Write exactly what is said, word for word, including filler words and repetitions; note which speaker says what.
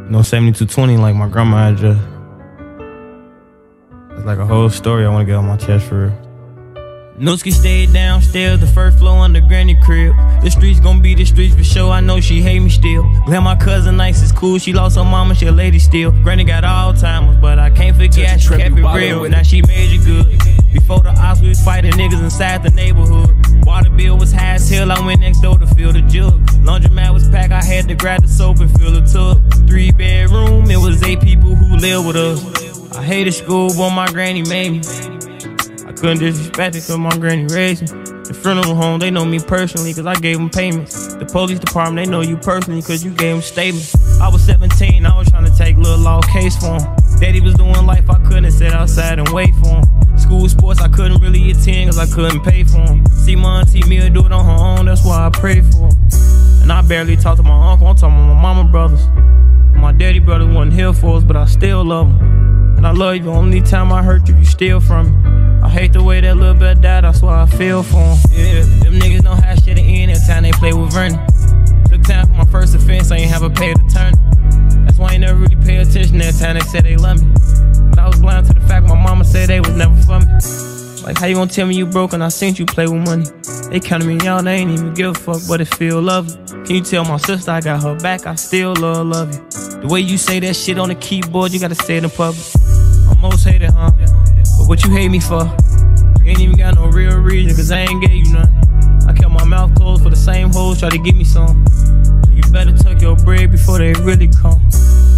Speaker 1: No seventy-two twenty like my grandma had just. It's like a whole story I want to get on my chest for real. Nooski stayed downstairs, the first floor under granny crib. The streets gon' be the streets for sure, I know she hate me still. Glad my cousin nice is cool, she lost her mama, she a lady still. Granny got Alzheimer's, but I can't forget she kept it real. Now she made it good. Before the ops, we was fighting niggas inside the neighborhood. Water bill was high as hell, I went next door to fill the jug. Laundromat was packed, I had to grab the soap and fill the tub. Three bedroom, it was eight people who lived with us. I hated school, but my granny made me. Couldn't disrespect it cause my granny raised me. The funeral home, they know me personally cause I gave them payments. The police department, they know you personally cause you gave them statements. I was seventeen, I was trying to take little law case for him. Daddy was doing life, I couldn't sit outside and wait for him. School sports, I couldn't really attend cause I couldn't pay for him. See my auntie Mia do it on her own, that's why I pray for him. And I barely talk to my uncle, I'm talking to my mama brothers. My daddy brother wasn't here for us, but I still love him. And I love you, the only time I hurt you, you steal from me. I hate the way that little bit died, that's why I feel for him. Yeah, them niggas know how shit end every time they play with Vernon. Took time for my first offense, I ain't have a pay attorney. That's why I ain't never really pay attention every time they said they love me. But I was blind to the fact my mama said they was never for me. Like how you gonna tell me you broke and I seen you play with money? They counted me out, they ain't even give a fuck, but it feel lovely. Can you tell my sister I got her back, I still love, love you. The way you say that shit on the keyboard, you gotta say it in public. I'm most hated, huh? But what you hate me for? You ain't even got no real reason, cause I ain't gave you nothing. I kept my mouth closed for the same hoes, try to give me some. You better tuck your bread before they really come.